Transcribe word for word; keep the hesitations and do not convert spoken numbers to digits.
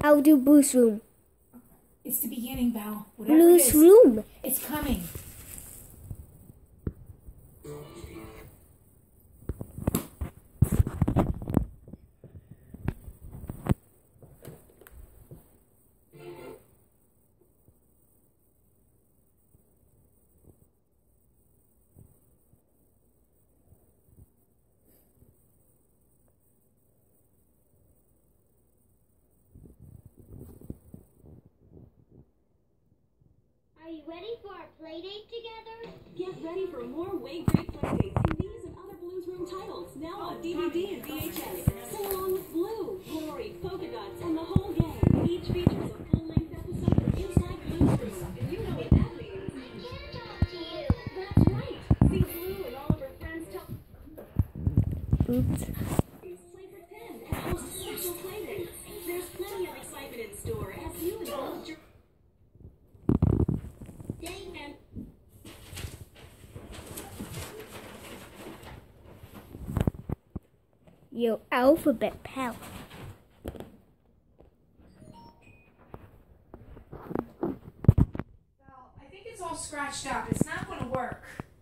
I'll do Blue's room. It's the beginning, Val. Whatever Blue's it is, room. it's coming. Are you ready for our play date together? Get ready for more Way Great play dates in these and other Blue's Room titles, now on D V D and V H S. Sing along with Blue, Glory, Polka Dots, and the whole gang. Each features a full-length episode from inside Blue's Room. And you know what that means. I can talk to you. That's right. See Blue and all of her friends talk. Oops. Play pretend and host special play dates. There's plenty of excitement in store as you indulge your... And Your alphabet pal. Val, I think it's all scratched out. It's not going to work.